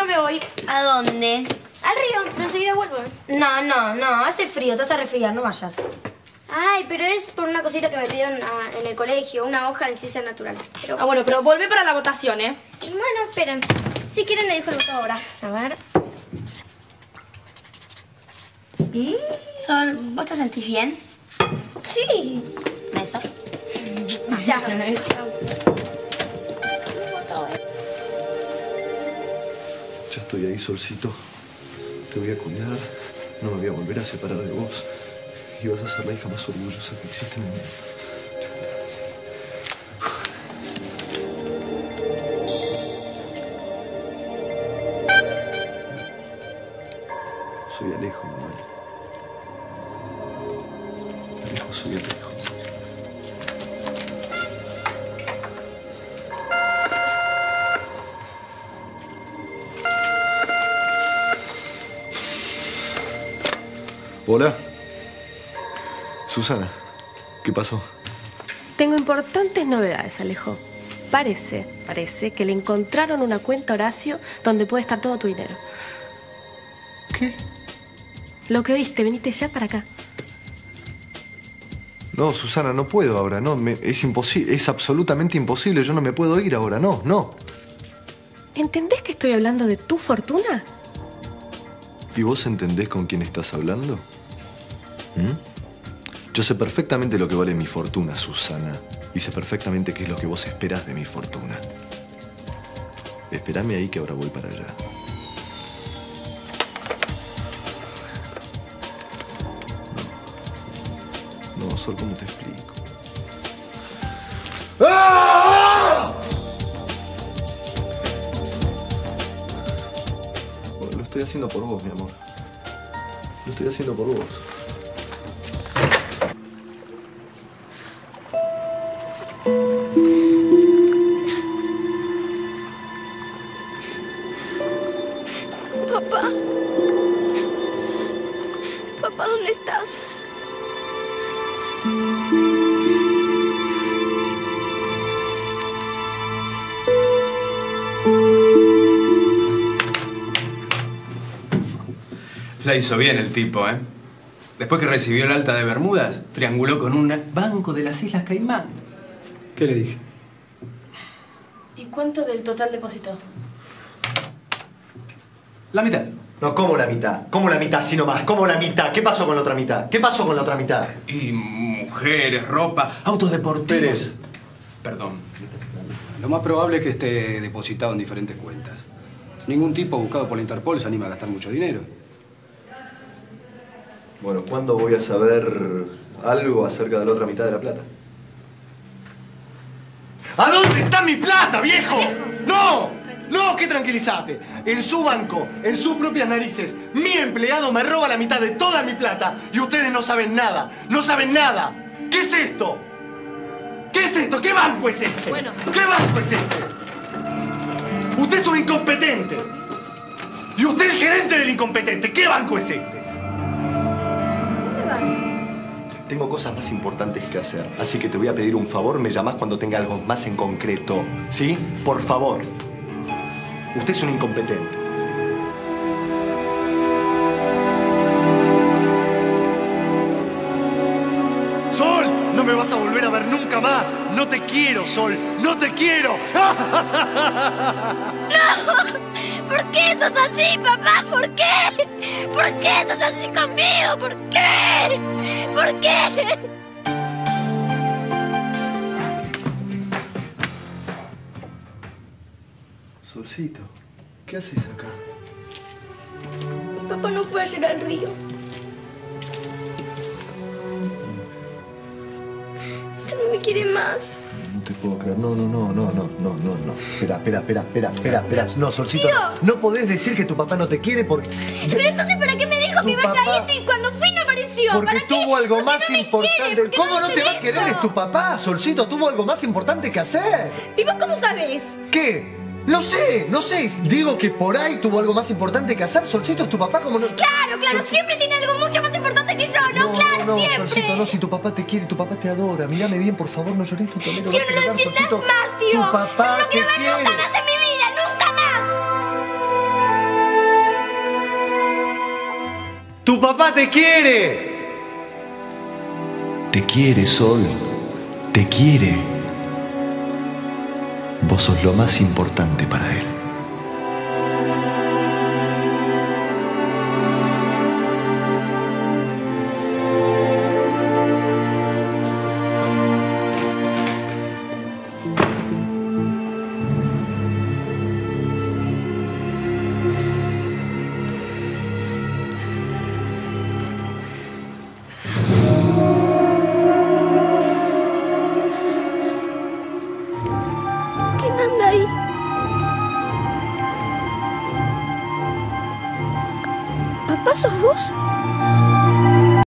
yo me voy. ¿A dónde? Al río, pero enseguida vuelvo. No, hace frío, te vas a resfriar, no vayas. Ay, pero es por una cosita que me pidieron en el colegio, una hoja en ciencias naturales. Pero... Ah, bueno, pero volvé para la votación, ¿eh? Bueno, esperen. Si quieren le dijo el voto ahora. A ver. ¿Y? Sol, ¿vos te sentís bien? Sí. Eso. Ya. Ya estoy ahí, Solcito. Te voy a cuidar. No me voy a volver a separar de vos. Y vas a ser la hija más orgullosa que existe en el mundo. Soy Alejo, Manuel. Alejo, soy Alejo. Hola. Susana, ¿qué pasó? Tengo importantes novedades, Alejo. Parece que le encontraron una cuenta a Horacio donde puede estar todo tu dinero. ¿Qué? Lo que viste, venite ya para acá. No, Susana, no puedo ahora, no. Es imposible, es absolutamente imposible. Yo no me puedo ir ahora, no. ¿Entendés que estoy hablando de tu fortuna? ¿Y vos entendés con quién estás hablando? Yo sé perfectamente lo que vale mi fortuna, Susana. Y sé perfectamente qué es lo que vos esperás de mi fortuna. Esperame ahí que ahora voy para allá. No, Sol, ¿cómo te explico? ¡Ah! Bueno, lo estoy haciendo por vos, mi amor. Lo estoy haciendo por vos. Papá. Papá, ¿dónde estás? La hizo bien el tipo, ¿eh? Después que recibió el alta de Bermudas, trianguló con un banco de las Islas Caimán. ¿Qué le dije? ¿Y cuánto del total depositó? La mitad. No, ¿cómo la mitad? ¿Cómo la mitad, así nomás? ¿Cómo la mitad? ¿Qué pasó con la otra mitad? ¿Qué pasó con la otra mitad? Y mujeres, ropa, autos deportivos. Pérez. Perdón. Lo más probable es que esté depositado en diferentes cuentas. Ningún tipo buscado por la Interpol se anima a gastar mucho dinero. Bueno, ¿cuándo voy a saber algo acerca de la otra mitad de la plata? ¿A dónde está mi plata, viejo? ¡No! ¡No! ¡Que tranquilízate! En su banco, en sus propias narices, mi empleado me roba la mitad de toda mi plata y ustedes no saben nada. ¡No saben nada! ¿Qué es esto? ¿Qué es esto? ¿Qué banco es este? Bueno. ¿Qué banco es este? Usted es un incompetente. Y usted es el gerente del incompetente. ¿Qué banco es este? Tengo cosas más importantes que hacer, así que te voy a pedir un favor, me llamás cuando tenga algo más en concreto, ¿sí? Por favor. Usted es un incompetente. ¡Sol! No me vas a volver a ver nunca más. No te quiero, Sol. ¡No te quiero! ¡No! ¿Por qué sos así, papá? ¿Por qué? ¿Por qué sos así conmigo? ¿Por qué? ¿Por qué? Solcito, ¿qué haces acá? Mi papá no fue ayer al río. Ya no me quiere más. No te puedo creer. No. Espera. No, Solcito, Tío. no podés decir que tu papá no te quiere porque... Pero entonces, ¿para qué me dijo Tu que vaya papá. ahí si cuando fui no apareció? Porque ¿Para qué? tuvo algo ¿Por qué más no me importante. quiere? ¿Por qué ¿Cómo no te va a hace querer? eso? Es tu papá, Solcito. Tuvo algo más importante que hacer. ¿Y vos cómo sabés? ¿Qué? No sé. Digo que por ahí tuvo algo más importante que hacer. Solcito es tu papá, como no... Claro, siempre tiene algo mucho más importante que yo, ¿no? Claro, no, siempre. Solcito, no, si tu papá te quiere, tu papá te adora. Mírame bien, por favor, no llores tu tolero. Tío, no lo defiendas más, tío. Tu papá Yo no te quiero ver quiere. nunca más en mi vida, nunca más. ¡Tu papá te quiere! Te quiere, Sol. Te quiere. Vos sos lo más importante para él.